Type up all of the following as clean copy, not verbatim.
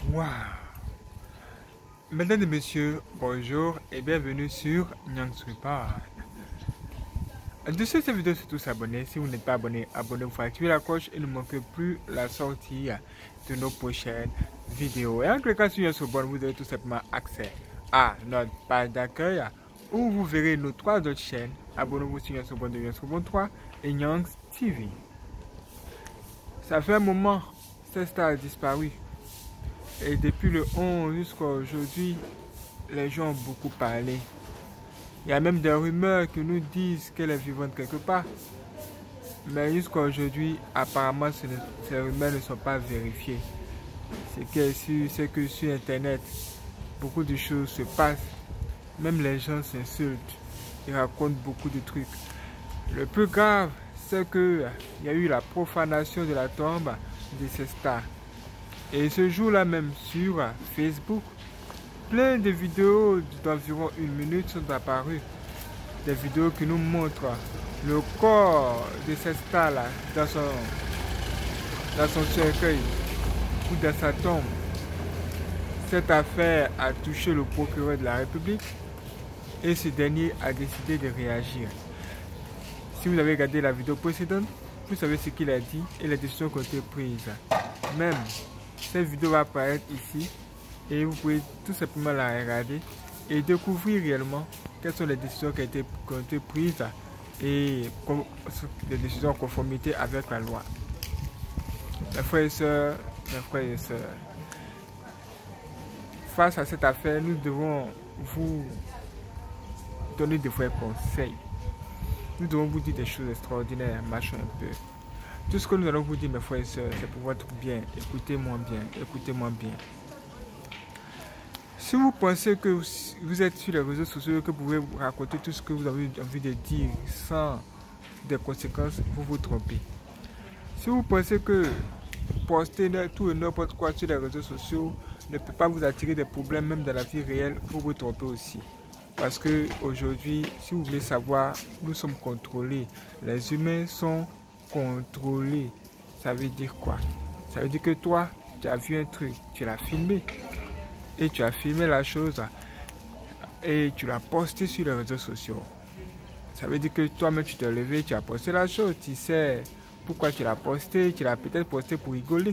Waouh! Mesdames et messieurs, bonjour et bienvenue sur Nyang's Report. Dessous cette vidéo, surtout s'abonner. Si vous n'êtes pas abonné, abonnez-vous, activez la cloche et ne manquez plus la sortie de nos prochaines vidéos. Et en cliquant sur Nyang's Report, vous avez tout simplement accès à notre page d'accueil où vous verrez nos trois autres chaînes. Abonnez-vous sur Nyang's Report de Nyang's Report 3 et Nyang's TV. Ça fait un moment, cette star a disparu. Et depuis le 11 jusqu'à aujourd'hui, les gens ont beaucoup parlé. Il y a même des rumeurs qui nous disent qu'elle est vivante quelque part. Mais jusqu'à aujourd'hui, apparemment, ces rumeurs ne sont pas vérifiées. Ce qui est sûr, c'est que sur Internet, beaucoup de choses se passent. Même les gens s'insultent. Ils racontent beaucoup de trucs. Le plus grave, c'est qu'il y a eu la profanation de la tombe de ces stars. Et ce jour-là même sur Facebook, plein de vidéos d'environ 1 minute sont apparues. Des vidéos qui nous montrent le corps de cette star-là dans son cercueil ou dans sa tombe. Cette affaire a touché le procureur de la République et ce dernier a décidé de réagir. Si vous avez regardé la vidéo précédente, vous savez ce qu'il a dit et les décisions qui ont été prises. Même cette vidéo va apparaître ici et vous pouvez tout simplement la regarder et découvrir réellement quelles sont les décisions qui ont été prises et les décisions en conformité avec la loi. Mes frères et sœurs, face à cette affaire, nous devons vous donner de vrais conseils. Nous devons vous dire des choses extraordinaires, machin un peu. Tout ce que nous allons vous dire, mes frères et sœurs, c'est pour votre bien. Écoutez-moi bien, écoutez-moi bien. Si vous pensez que vous êtes sur les réseaux sociaux, que vous pouvez vous raconter tout ce que vous avez envie de dire sans des conséquences, vous vous trompez. Si vous pensez que poster tout et n'importe quoi sur les réseaux sociaux ne peut pas vous attirer des problèmes, même dans la vie réelle, vous vous trompez aussi. Parce que aujourd'hui, si vous voulez savoir, nous sommes contrôlés. Les humains sont contrôlés. Ça veut dire quoi? Ça veut dire que toi, tu as vu un truc, tu l'as filmé. Et tu as filmé la chose et tu l'as posté sur les réseaux sociaux. Ça veut dire que toi-même, tu t'es levé, tu as posté la chose. Tu sais pourquoi tu l'as posté. Tu l'as peut-être posté pour rigoler.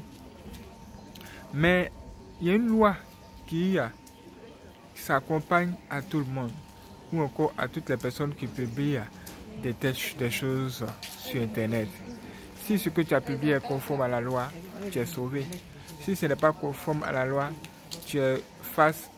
Mais il y a une loi qui s'accompagne à tout le monde. Ou encore à toutes les personnes qui publient des choses sur Internet. Si ce que tu as publié est conforme à la loi, tu es sauvé. Si ce n'est pas conforme à la loi, tu es face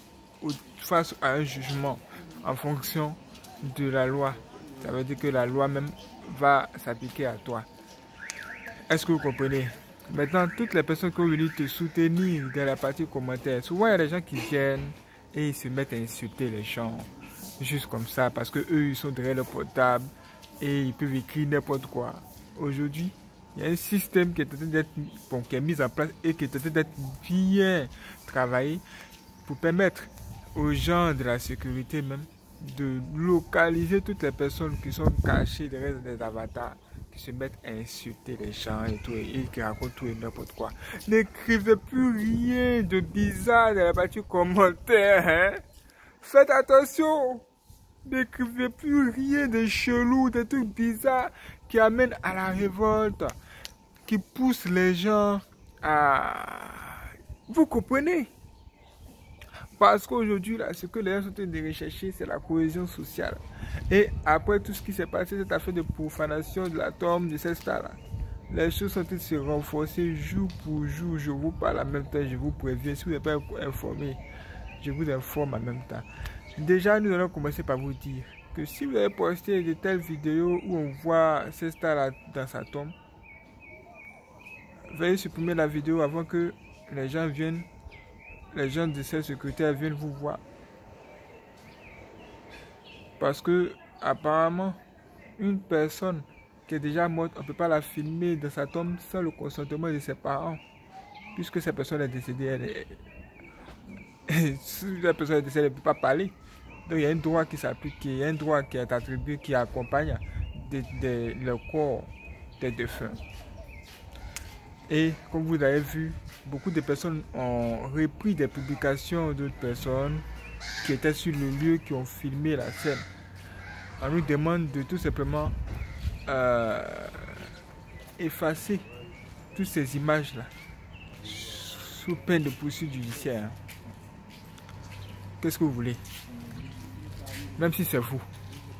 à un jugement en fonction de la loi. Ça veut dire que la loi même va s'appliquer à toi. Est-ce que vous comprenez? Maintenant, toutes les personnes qui ont venu te soutenir dans la partie commentaire, souvent il y a des gens qui viennent et ils se mettent à insulter les gens. Juste comme ça, parce que eux ils sont derrière le portable et ils peuvent écrire n'importe quoi. Aujourd'hui, il y a un système qui est mis en place et qui est en train d'être bien travaillé pour permettre aux gens de la sécurité même de localiser toutes les personnes qui sont cachées derrière des avatars, qui se mettent à insulter les gens et tout, et qui racontent tout et n'importe quoi. N'écrivez plus rien de bizarre dans la partie commentaire, hein? Faites attention! N'écrivez plus rien de chelou, des trucs bizarres qui amènent à la révolte, qui poussent les gens à... Vous comprenez? Parce qu'aujourd'hui, là, ce que les gens sont en train de rechercher, c'est la cohésion sociale. Et après tout ce qui s'est passé, cette affaire de profanation de la tombe de cette star-là, les choses sont en train de se renforcer jour pour jour. Je vous parle en même temps, je vous préviens. Si vous n'êtes pas informé, je vous informe en même temps. Déjà, nous allons commencer par vous dire que si vous avez posté de telles vidéos où on voit cette star-là dans sa tombe, veuillez supprimer la vidéo avant que les gens de cette sécurité viennent vous voir. Parce que, apparemment, une personne qui est déjà morte, on ne peut pas la filmer dans sa tombe sans le consentement de ses parents. Puisque cette personne est décédée, si la personne est décédée, elle ne peut pas parler. Donc il y a un droit qui s'applique, il y a un droit qui est attribué, qui accompagne le corps des défunts. Et comme vous l'avez vu, beaucoup de personnes ont repris des publications d'autres personnes qui étaient sur le lieu, qui ont filmé la scène. On nous demande de tout simplement effacer toutes ces images-là sous peine de poursuite judiciaire. Qu'est-ce que vous voulez? Même si c'est vous,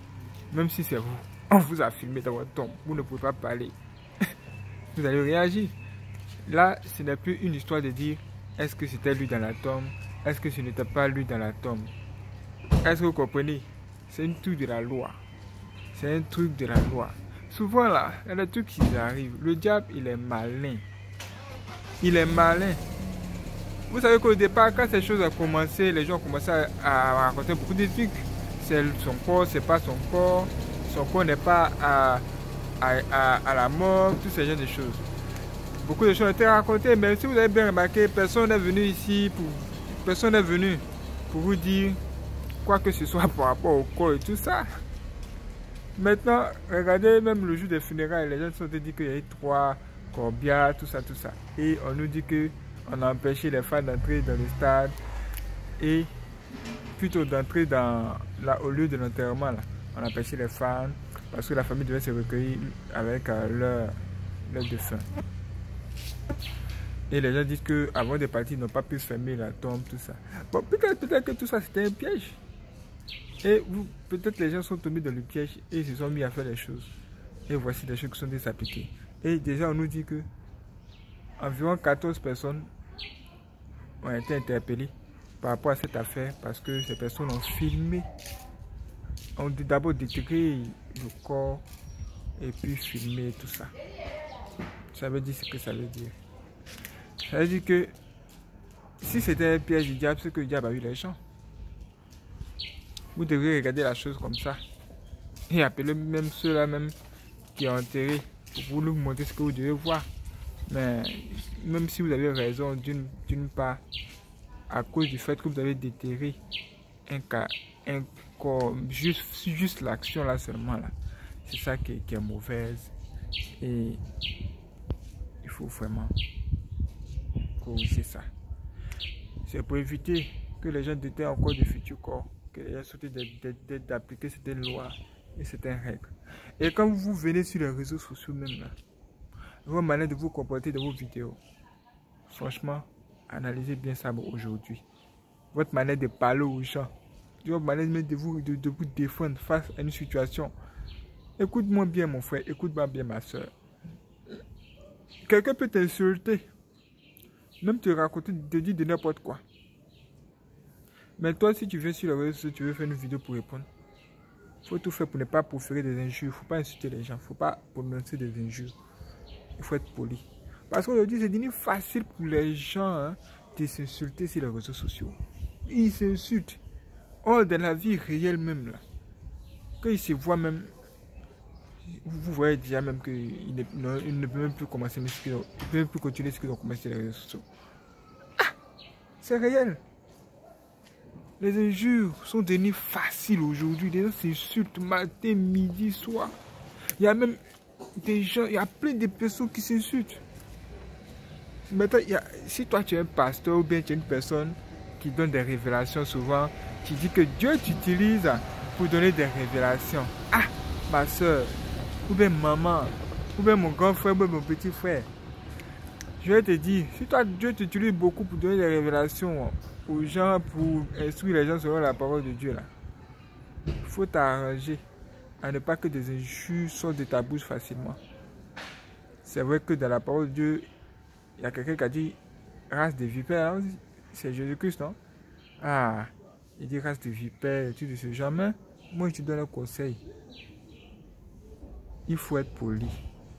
on vous a filmé dans votre tombe, vous ne pouvez pas parler. Vous allez réagir. Là, ce n'est plus une histoire de dire est-ce que c'était lui dans la tombe, est-ce que ce n'était pas lui dans la tombe. Est-ce que vous comprenez? C'est un truc de la loi. C'est un truc de la loi. Souvent là, il y a des trucs qui arrivent. Le diable, il est malin. Il est malin. Vous savez qu'au départ, quand ces choses ont commencé, les gens ont commencé à raconter beaucoup de trucs. C'est son corps, c'est pas son corps. Son corps n'est pas à la mort, tous ces genres de choses. Beaucoup de choses ont été racontées, mais si vous avez bien remarqué, personne n'est venu ici, personne n'est venu pour vous dire quoi que ce soit par rapport au corps et tout ça. Maintenant, regardez, même le jour des funérailles, les gens se sont dit qu'il y a eu 3 corbières, tout ça. Et on nous dit qu'on a empêché les fans d'entrer dans le stade et plutôt d'entrer au lieu de l'enterrement. On a empêché les fans parce que la famille devait se recueillir avec leur défunt. Et les gens disent qu'avant de partir, ils n'ont pas pu fermer la tombe, tout ça. Bon, peut-être que tout ça c'était un piège. Et peut-être les gens sont tombés dans le piège et ils se sont mis à faire les choses. Et voici les choses qui sont désappliquées. Et déjà, on nous dit que environ 14 personnes ont été interpellées par rapport à cette affaire parce que ces personnes ont filmé, ont d'abord détecté le corps et puis filmé tout ça. Ça veut dire ce que ça veut dire. Ça veut dire que si c'était un piège du diable, c'est que le diable a eu les gens. Vous devrez regarder la chose comme ça et appeler même ceux-là même qui ont enterré pour vous nous montrer ce que vous devez voir. Mais même si vous avez raison d'une part, à cause du fait que vous avez déterré un corps, juste l'action là seulement là, c'est ça qui est mauvaise et il faut vraiment corriger ça. C'est pour éviter que les gens déterrent encore de futurs corps, que les gens sautent d'appliquer certaines lois et certaines règles. Et quand vous venez sur les réseaux sociaux même là, votre manière de vous comporter dans vos vidéos, franchement, analysez bien ça aujourd'hui. Votre manière de parler aux gens, votre manière de vous défendre face à une situation. Écoute-moi bien mon frère, écoute-moi bien ma soeur. Quelqu'un peut t'insulter, même te raconter, te dire de n'importe quoi. Mais toi, si tu viens sur les réseaux sociaux, tu veux faire une vidéo pour répondre, il faut tout faire pour ne pas proférer des injures. Il ne faut pas insulter les gens, il ne faut pas prononcer des injures. Il faut être poli. Parce qu'aujourd'hui, c'est devenu facile pour les gens de s'insulter sur les réseaux sociaux. Ils s'insultent. Or, dans la vie réelle même, là, quand ils se voient même, vous voyez déjà même qu'ils ne peuvent même plus commencer, mais ils ne peuvent même plus continuer ce qu'ils ont commencé sur les réseaux sociaux. Ah, c'est réel. Les injures sont devenues faciles aujourd'hui. Les gens s'insultent matin, midi, soir. Il y a même des gens, il y a plein de personnes qui s'insultent. Maintenant, si toi tu es un pasteur ou bien tu es une personne qui donne des révélations souvent, qui dit que Dieu t'utilise pour donner des révélations. Ah, ma soeur, ou bien maman, ou bien mon grand frère, ou bien mon petit frère. Je vais te dire, si toi Dieu t'utilise beaucoup pour donner des révélations aux gens, pour instruire les gens selon la parole de Dieu, là, il faut t'arranger à ne pas que des injures sortent de ta bouche facilement. C'est vrai que dans la parole de Dieu, il y a quelqu'un qui a dit race de vipères, hein? C'est Jésus-Christ, non? Ah, il dit race de vipères, tout de ce genre. Mais moi, je te donne un conseil. Il faut être poli.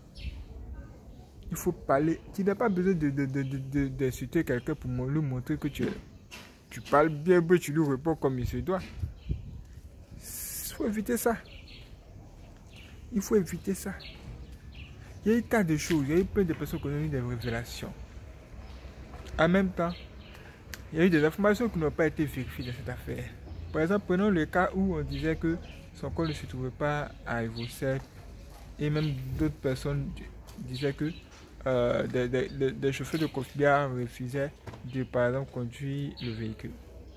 Il faut parler. Tu n'as pas besoin d'insulter quelqu'un pour lui montrer que tu parles bien, mais tu lui réponds comme il se doit. Il faut éviter ça. Il faut éviter ça. Il y a eu tant de choses, il y a eu plein de personnes qui ont eu des révélations. En même temps, il y a eu des informations qui n'ont pas été vérifiées dans cette affaire. Par exemple, prenons le cas où on disait que son corps ne se trouvait pas à Evocep. Et même d'autres personnes disaient que des chauffeurs de corbillard refusaient de, par exemple, conduire le véhicule.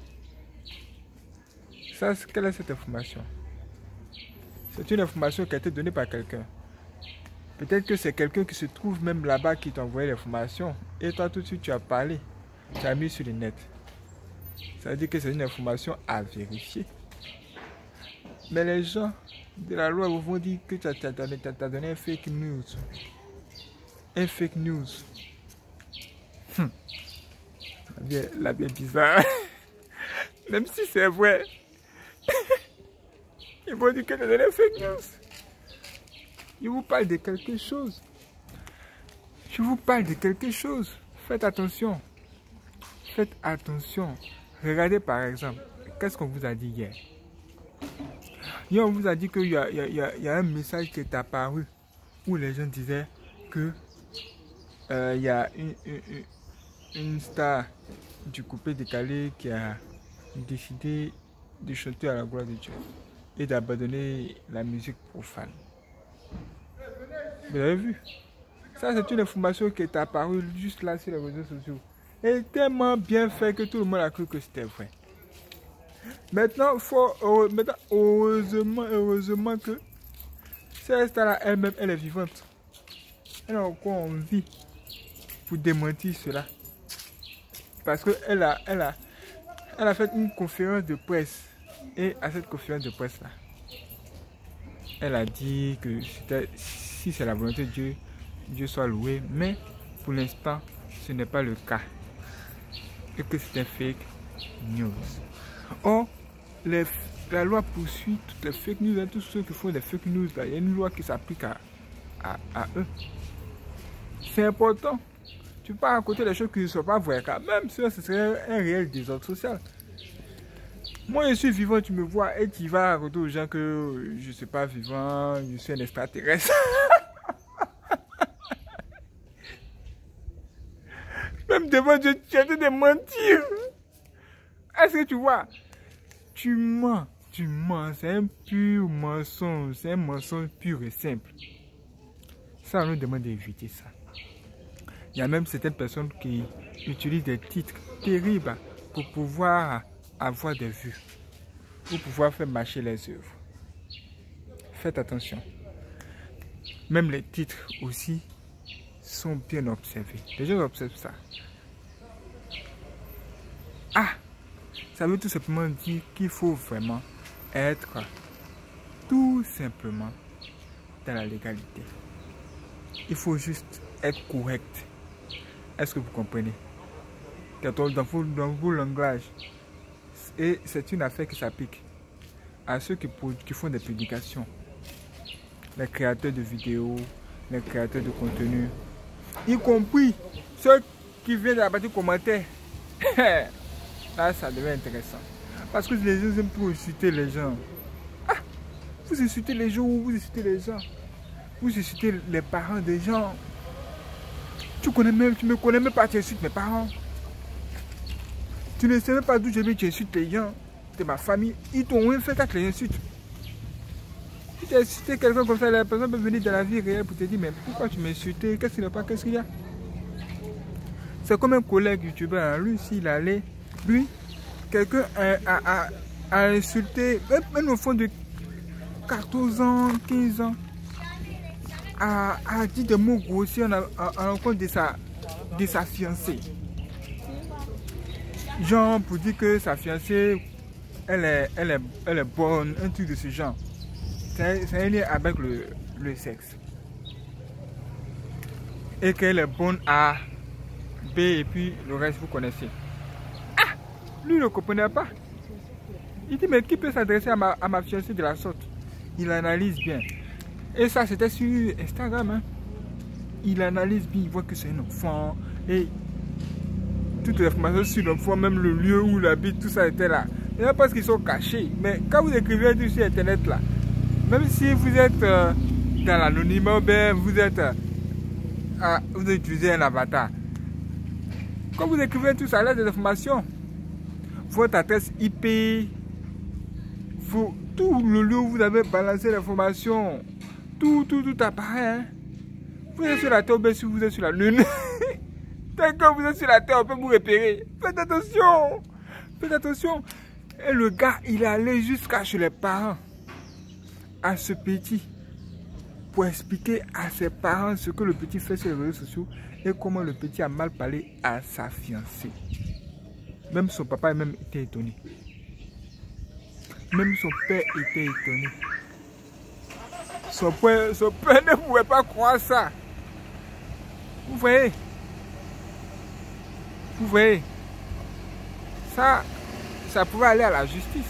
Ça, quelle est cette information? C'est une information qui a été donnée par quelqu'un. Peut-être que c'est quelqu'un qui se trouve même là-bas qui t'a envoyé l'information. Et toi, tout de suite, tu as parlé. Tu as mis sur le net. Ça veut dire que c'est une information à vérifier. Mais les gens de la loi vont dire que tu as donné un fake news. Un fake news. La bien bizarre. Même si c'est vrai. Ils vont dire que tu as donné un fake news. Je vous parle de quelque chose. Je vous parle de quelque chose. Faites attention. Faites attention. Regardez par exemple. Qu'est-ce qu'on vous a dit hier? Hier, on vous a dit qu'il y a un message qui est apparu où les gens disaient que il y a une star du coupé décalé qui a décidé de chanter à la gloire de Dieu et d'abandonner la musique profane. Vous avez vu? Ça, c'est une information qui est apparue juste là sur les réseaux sociaux. Et tellement bien fait que tout le monde a cru que c'était vrai. Maintenant, heureusement que cette star-là elle-même, elle est vivante. Elle a encore envie pour démentir cela. Parce qu'elle a fait une conférence de presse. Et à cette conférence de presse-là, elle a dit que si c'est la volonté de Dieu, Dieu soit loué. Mais pour l'instant, ce n'est pas le cas. Et que c'est un fake news. Or, la loi poursuit toutes les fake news, tous ceux qui font des fake news. Là. Il y a une loi qui s'applique à eux. C'est important. Tu peux pas raconter des choses qui ne sont pas vraies, car même si ce serait un réel désordre social. Moi, je suis vivant, tu me vois, et tu vas raconter aux gens que je ne suis pas vivant, je suis un extraterrestre. Même devant Dieu, tu as de mentir. Est-ce que tu vois? Tu mens, c'est un pur mensonge, c'est un mensonge pur et simple. Ça, on nous demande d'éviter ça. Il y a même certaines personnes qui utilisent des titres terribles pour pouvoir avoir des vues, pour pouvoir faire marcher les œuvres. Faites attention. Même les titres aussi sont bien observés. Les gens observent ça. Ah! Ça veut tout simplement dire qu'il faut vraiment être tout simplement dans la légalité. Il faut juste être correct. Est-ce que vous comprenez? Dans vos langages. Et c'est une affaire qui s'applique à ceux qui font des publications. Les créateurs de vidéos, les créateurs de contenu, y compris ceux qui viennent de la partie commentaire. Là, ça devient intéressant. Parce que les gens aiment trop insulter les gens. Ah, vous insultez les gens ou vous insultez les gens? Vous insultez les parents des gens. Tu me connais même pas, tu insultes mes parents. Tu ne sais même pas d'où je viens, tu insultes les gens de ma famille. Ils t'ont rien fait qu'à te les insultes. Si tu as insulté quelqu'un comme ça, la personne peut venir dans la vie réelle pour te dire, mais pourquoi tu m'as insulté? Qu'est-ce qu'il n'y a pas? Qu'est-ce qu'il y a? C'est comme un collègue youtubeur, lui, s'il allait, lui, quelqu'un a insulté un enfant de 14 ans, 15 ans, a dit des mots grossiers en l'encontre de sa fiancée. Genre pour dire que sa fiancée, elle est bonne, un truc de ce genre. C'est un lien avec le sexe. Et qu'elle est bonne à B et puis le reste vous connaissez. Ah! Lui ne comprenait pas. Il dit mais qui peut s'adresser à ma fiancée de la sorte? Il analyse bien. Et ça c'était sur Instagram. Hein. Il analyse bien, il voit que c'est un enfant. Et toutes les informations sur l'enfant, même le lieu où il habite, tout ça était là. Il y a parce qu'ils sont cachés. Mais quand vous écrivez tout sur internet là, même si vous êtes dans l'anonymat, vous utilisez un avatar. Quand vous écrivez tout ça, là des informations, votre adresse IP, tout le lieu où vous avez balancé l'information, tout apparaît. Hein. Vous êtes sur la terre ou bien si vous êtes sur la lune. Tant que vous êtes sur la terre, on peut vous repérer. Faites attention. Faites attention. Et le gars, il est allé jusqu'à chez les parents. À ce petit. Pour expliquer à ses parents ce que le petit fait sur les réseaux sociaux. Et comment le petit a mal parlé à sa fiancée. Même son papa a même été étonné. Même son père était étonné. Son père ne pouvait pas croire ça. Vous voyez? Vous voyez? Ça pouvait aller à la justice.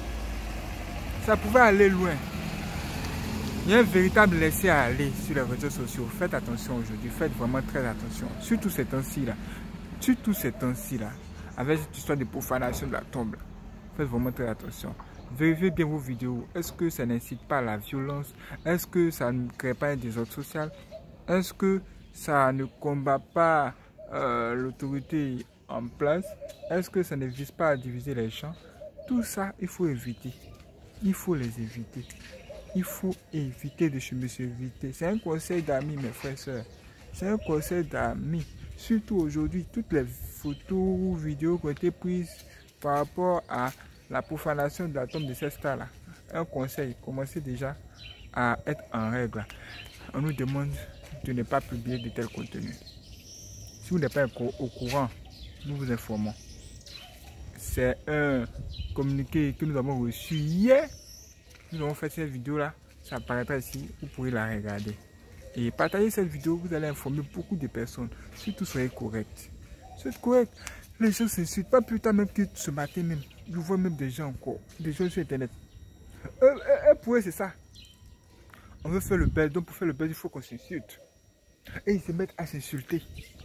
Ça pouvait aller loin. Il y a un véritable laisser-aller sur les réseaux sociaux. Faites attention aujourd'hui. Faites vraiment très attention. Surtout ces temps-ci là. Surtout ces temps-ci là. Avec cette histoire de profanation de la tombe. Faites vraiment très attention. Vérifiez bien vos vidéos. Est-ce que ça n'incite pas à la violence? Est-ce que ça ne crée pas un désordre social? Est-ce que ça ne combat pas l'autorité en place? Est-ce que ça ne vise pas à diviser les gens? Tout ça, il faut éviter. Il faut les éviter. Il faut éviter de se éviter. C'est un conseil d'amis, mes frères et sœurs. C'est un conseil d'amis. Surtout aujourd'hui, toutes les photos ou vidéos qui ont été prises par rapport à la profanation de la tombe de ces stars-là. Un conseil, commencez déjà à être en règle. On nous demande de ne pas publier de tels contenus. Si vous n'êtes pas au courant, nous vous informons. C'est un communiqué que nous avons reçu hier. Nous avons fait cette vidéo-là. Ça apparaîtra ici. Vous pourrez la regarder. Et partagez cette vidéo. Vous allez informer beaucoup de personnes. Surtout, soyez correct. Soyez correct. Les gens s'insultent. Pas plus tard même que ce matin même. Je vois même des gens encore. Des gens sur Internet. Pour eux, c'est ça. On veut faire le buzz. Donc, pour faire le buzz, il faut qu'on s'insulte. Et ils se mettent à s'insulter.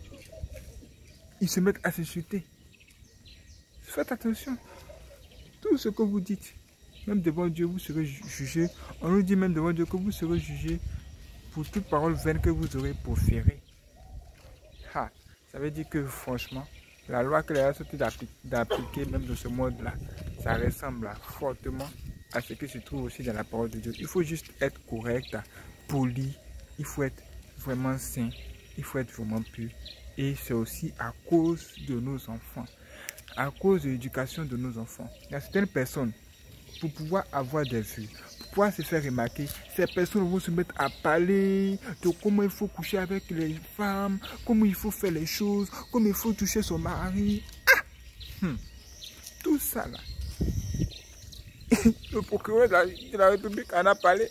Ils se mettent à s'insulter. Faites attention. Tout ce que vous dites, même devant Dieu, vous serez jugé. On nous dit même devant Dieu que vous serez jugé pour toute parole vaine que vous aurez proférée. Ça veut dire que franchement, la loi que les gens sont d'appliquer même dans ce monde-là, ça ressemble fortement à ce qui se trouve aussi dans la parole de Dieu. Il faut juste être correct, poli, il faut être vraiment saint, il faut être vraiment pur. Et c'est aussi à cause de nos enfants, à cause de l'éducation de nos enfants. Il y a certaines personnes, pour pouvoir avoir des vues, pour pouvoir se faire remarquer, ces personnes vont se mettre à parler de comment il faut coucher avec les femmes, comment il faut faire les choses, comment il faut toucher son mari. Tout ça là. Le procureur de la République en a parlé.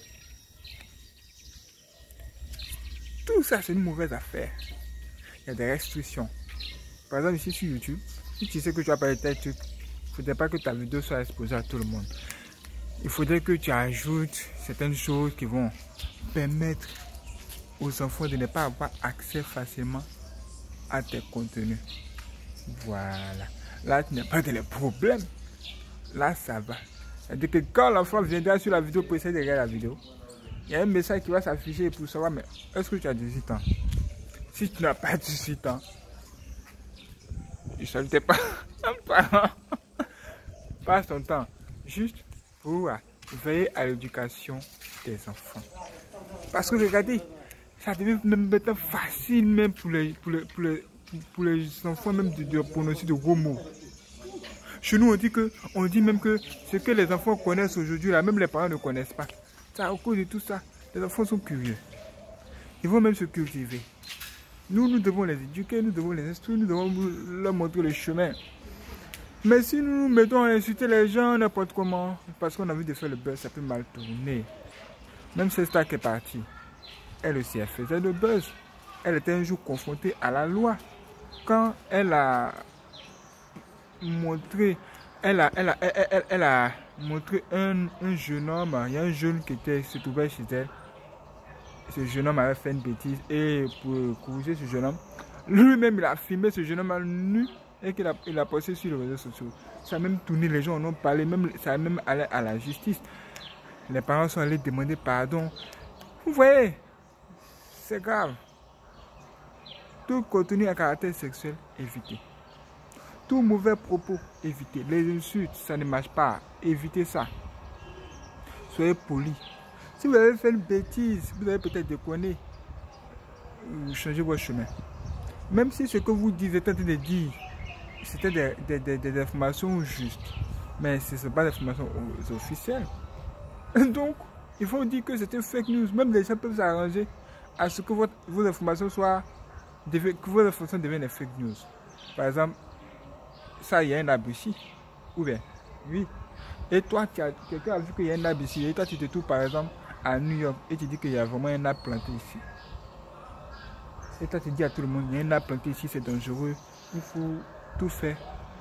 Tout ça, c'est une mauvaise affaire. Il y a des restrictions. Par exemple, ici sur YouTube, si tu sais que tu as parlé de tel truc, il ne faudrait pas que ta vidéo soit exposée à tout le monde. Il faudrait que tu ajoutes certaines choses qui vont permettre aux enfants de ne pas avoir accès facilement à tes contenus. Voilà. Là, tu n'as pas de problème. Là, ça va. C'est-à-dire que quand l'enfant viendra sur la vidéo pour essayer de regarder la vidéo, il y a un message qui va s'afficher pour savoir, mais est-ce que tu as 18 ans? Si tu n'as pas 18 ans, je ne t'ai pas un parent. Passe ton temps juste pour veiller à l'éducation des enfants. Parce que regardez, ça devient même maintenant facile même pour les enfants même de prononcer de gros mots. Chez nous, on dit même que ce que les enfants connaissent aujourd'hui, là, même les parents ne connaissent pas. Ça, à cause de tout ça, les enfants sont curieux. Ils vont même se cultiver. Nous devons les éduquer, nous devons les instruire, nous devons leur montrer le chemin. Mais si nous nous mettons à insulter les gens n'importe comment, parce qu'on a envie de faire le buzz, ça peut mal tourner. Même cette star qui est partie, elle aussi, elle faisait le buzz. Elle était un jour confrontée à la loi. Quand elle a montré, elle a montré un jeune homme, il y a un jeune qui se trouvait chez elle. Ce jeune homme avait fait une bêtise et pour corriger ce jeune homme, lui-même il a filmé ce jeune homme nu et qu'il a posté sur les réseaux sociaux. Ça a même tourné, les gens en ont parlé, ça a même allé à la justice. Les parents sont allés demander pardon. Vous voyez, c'est grave. Tout contenu à caractère sexuel, évitez. Tout mauvais propos, évitez. Les insultes, ça ne marche pas. Évitez ça. Soyez polis. Si vous avez fait une bêtise, vous avez peut-être déconné. changer votre chemin. Même si ce que vous dites était de dire, c'était des informations justes, mais ce ne sont pas des informations officielles. Donc, il faut dire que c'est une fake news. Même les gens peuvent s'arranger à ce que vos informations deviennent des fake news. Par exemple, ça, il y a un arbre ici. Ou bien, oui. Et toi, quelqu'un a vu qu'il y a un arbre ici. Et toi, tu te trouves par exemple à New York et tu dis qu'il y a vraiment un arbre planté ici. Et toi, tu dis à tout le monde, il y a un arbre planté ici, c'est dangereux. Il faut tout faire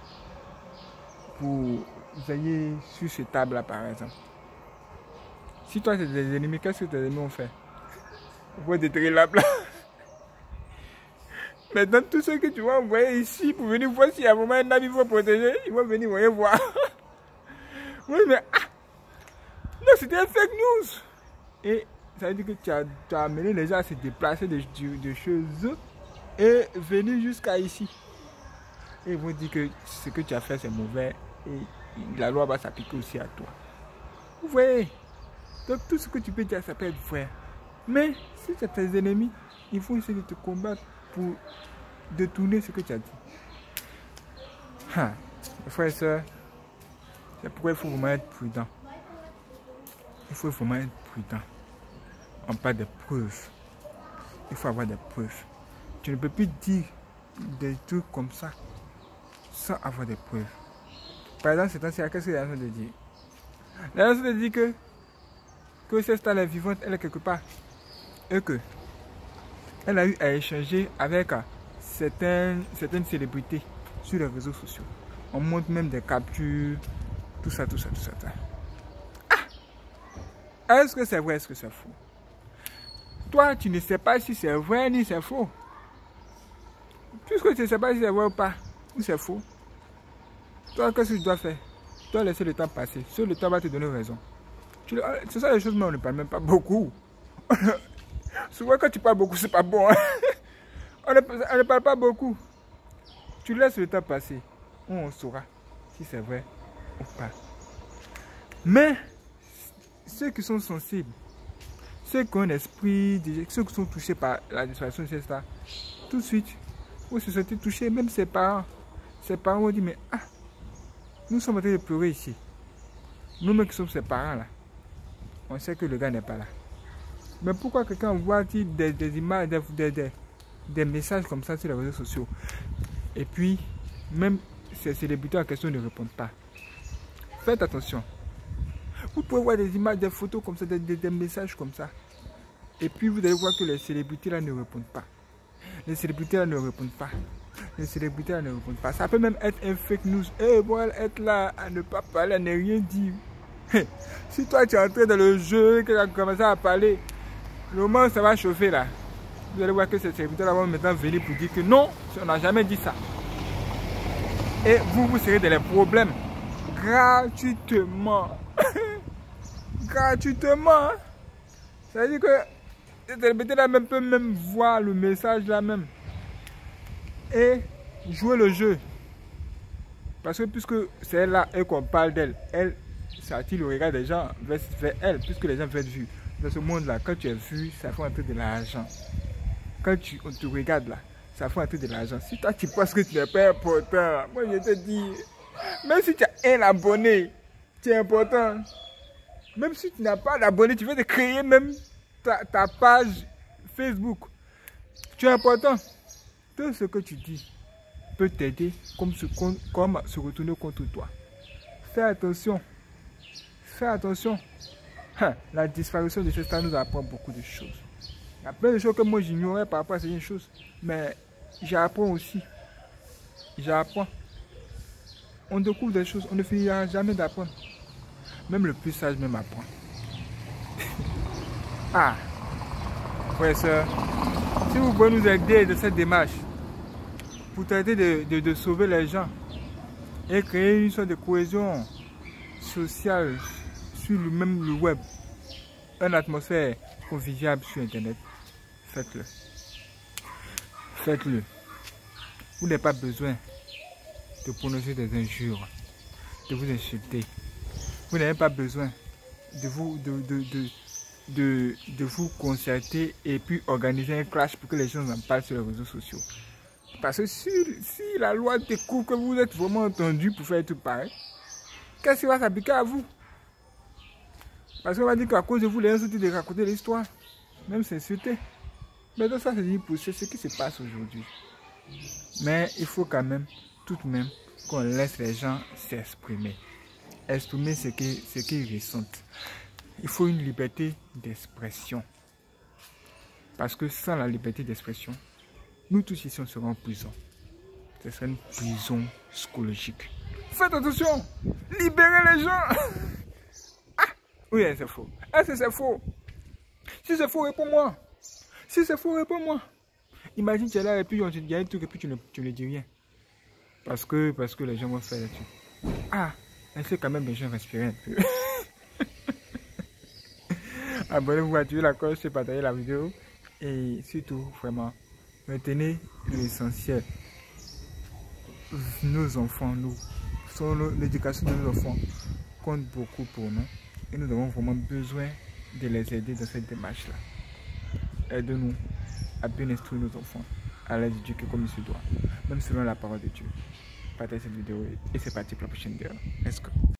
pour veiller sur cette table-là, par exemple. Si toi, tu as des ennemis, qu'est-ce que tes ennemis ont fait? Ils vont détruire l'arbre là. Maintenant, tous ceux que tu vas envoyer ici pour venir voir s'il y a vraiment un arbre, il faut protéger, ils vont venir voir. Oui, mais non, c'était un fake news. Et ça veut dire que tu as amené les gens à se déplacer de chez eux et venir jusqu'à ici. Et ils vont dire que ce que tu as fait c'est mauvais et la loi va s'appliquer aussi à toi. Vous voyez? Donc tout ce que tu peux dire ça peut être vrai. Mais si tu as tes ennemis, il faut essayer de te combattre pour détourner ce que tu as dit. Mes frères et sœurs, c'est pourquoi il faut vraiment être prudent. Il faut vraiment être prudent. On parle de preuves. Il faut avoir des preuves. Tu ne peux plus dire des trucs comme ça sans avoir des preuves. Par exemple, c'est temps-ci, qu'est-ce que les gens de dire? Les gens de dire que cette star est vivante, elle est quelque part. Et que elle a eu à échanger avec certaines célébrités sur les réseaux sociaux. On montre même des captures, tout ça. Est-ce que c'est vrai, est-ce que c'est faux? Toi, tu ne sais pas si c'est vrai ni c'est faux. Puisque tu ne sais pas si c'est vrai ou pas, ou c'est faux, toi, qu'est-ce que tu dois faire? Tu dois laisser le temps passer. Seul le temps va te donner raison. C'est ça les choses, mais on ne parle même pas beaucoup. Souvent, quand tu parles beaucoup, c'est pas bon. Hein? On ne parle pas beaucoup. Tu laisses le temps passer. On saura si c'est vrai ou pas. Mais, ceux qui sont sensibles, ceux qui ont un esprit, ceux qui sont touchés par la disparition de ces stars, tout de suite, vous se sentez touchés, même ses parents. Ses parents vont dire, mais nous sommes en train de pleurer ici. Nous-mêmes qui sommes ses parents là, on sait que le gars n'est pas là. Mais pourquoi quelqu'un voit des images, des messages comme ça sur les réseaux sociaux? Et puis, même ces célébrités en question ne répondent pas. Faites attention. Vous pouvez voir des images, des photos comme ça, des messages comme ça. Et puis vous allez voir que les célébrités là ne répondent pas. Les célébrités là ne répondent pas. Les célébrités là ne répondent pas. Ça peut même être un fake news. Et bon, être là à ne pas parler, à ne rien dire. Si toi tu es entré dans le jeu et que tu as commencé à parler, le moment où ça va chauffer là, vous allez voir que ces célébrités là vont maintenant venir pour dire que non, on n'a jamais dit ça. Et vous serez dans les problèmes gratuitement. Gratuitement. Ça veut dire que cette célébrité là même peut même voir le message là même et jouer le jeu. Parce que puisque c'est là et qu'on parle d'elle, ça attire le regard des gens vers elle, puisque les gens veulent être vus. Dans ce monde là, quand tu es vu, ça fait entrer de l'argent. Quand on te regarde là, ça fait entrer de l'argent. Si toi tu penses que tu n'es pas important, moi je te dis, même si tu as un abonné, tu es important. Même si tu n'as pas d'abonné, tu veux te créer même ta page Facebook. Tu es important. Tout ce que tu dis peut t'aider comme se retourner contre toi. Fais attention. Fais attention. La disparition de ce stade nous apprend beaucoup de choses. Il y a plein de choses que moi j'ignorais par rapport à ces choses. Mais j'apprends aussi. J'apprends. On découvre des choses. On ne finira jamais d'apprendre. Même le plus sage même apprend. Frères et sœurs, si vous pouvez nous aider de cette démarche pour tenter de sauver les gens et créer une sorte de cohésion sociale sur le web, une atmosphère conviviale sur Internet, faites-le. Faites-le. Vous n'avez pas besoin de prononcer des injures, de vous insulter. Vous n'avez pas besoin de vous concerter et puis organiser un clash pour que les gens en parlent sur les réseaux sociaux. Parce que si la loi découvre que vous êtes vraiment entendu pour faire tout pareil, qu'est-ce qui va s'appliquer à vous? Parce qu'on va dire qu'à cause de vous, les gens ont dit de raconter l'histoire. Même s'insulter. Mais donc ça, c'est ce qui se passe aujourd'hui. Mais il faut quand même, tout de même, qu'on laisse les gens s'exprimer. Exprimer ce qu'ils ressentent. Il faut une liberté d'expression. Parce que sans la liberté d'expression, nous tous ici, on sera en prison. Ce serait une prison psychologique. Faites attention! Libérez les gens! Ah! Oui, c'est faux. Est-ce que c'est faux? Si c'est faux, réponds-moi. Si c'est faux, réponds-moi. Imagine, tu es là et puis on te dit un truc et puis tu ne dis rien. Parce que les gens vont faire là-dessus. Ah! Laissez quand même les gens respirer un peu. Abonnez-vous, activez la cloche, partagez la vidéo. Et surtout, vraiment, retenez l'essentiel. Nos enfants, l'éducation de nos enfants compte beaucoup pour nous. Et nous avons vraiment besoin de les aider dans cette démarche-là. Aide-nous à bien instruire nos enfants, à les éduquer comme il se doit, même selon la parole de Dieu. Partagez cette vidéo et c'est parti pour la prochaine vidéo. Let's go.